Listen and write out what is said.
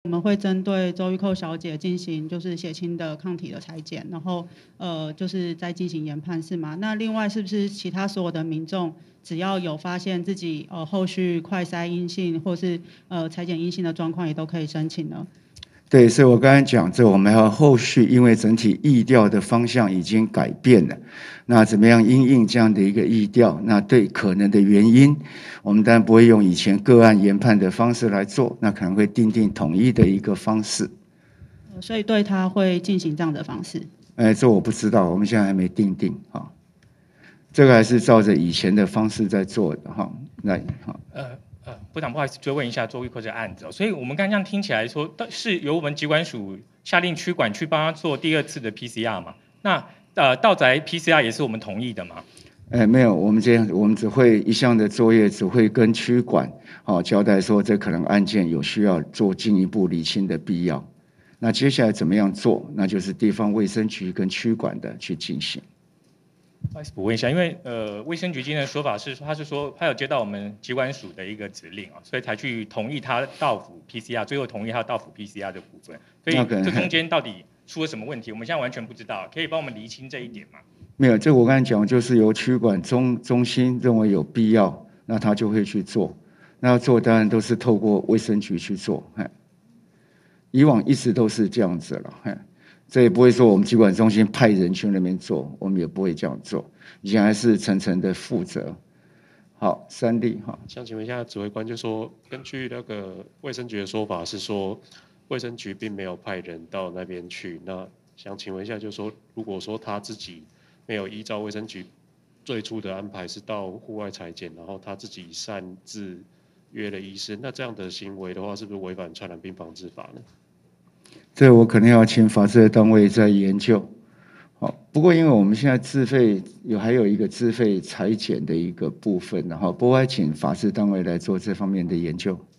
我们会针对周玉蔻小姐进行就是血清的抗体的裁剪，然后就是再进行研判是吗？那另外是不是其他所有的民众只要有发现自己后续快筛阴性或是裁剪阴性的状况，也都可以申请呢？ 对，所以我刚才讲，这我们要后续，因为整体疫调的方向已经改变了，那怎么样因应这样的一个疫调？那对可能的原因，我们当然不会用以前个案研判的方式来做，那可能会订定统一的一个方式。 所以对他会进行这样的方式？ 这我不知道，我们现在还没订定哈。这个还是照着以前的方式在做的哈。来哈。 部长，不好意思，追问一下周玉蔻这个案子所以我们刚刚这样听起来说，是由我们疾管署下令区管去帮他做第2次的 PCR 嘛？那到宅 PCR 也是我们同意的吗？ 没有，我们只会一项的作业，只会跟区管交代说，这可能案件有需要做进一步厘清的必要。那接下来怎么样做？那就是地方卫生局跟区管的去进行。 不好意思，补问一下，因为卫生局今天的说法是，他是说他有接到我们疾管署的一个指令所以才去同意他到府 PCR， 最后同意他到府 PCR 的部分。所以这中间到底出了什么问题，我们现在完全不知道，可以帮我们厘清这一点吗？ 没有，这我刚才讲就是由区管中心认为有必要，那他就会去做。那要做当然都是透过卫生局去做，以往一直都是这样子了，这也不会说我们疾管中心派人去那边做，我们也不会这样做，以前还是层层的负责。好，3例哈。 想请问一下指挥官，就说根据那个卫生局的说法是说，卫生局并没有派人到那边去。那想请问一下，就说如果说他自己没有依照卫生局最初的安排是到户外采检，然后他自己擅自约了医生，那这样的行为的话，是不是违反传染病防治法呢？ 这我可能要请法制的单位再研究。好，不过因为我们现在自费还有一个自费采检的一个部分，不过还请法制单位来做这方面的研究。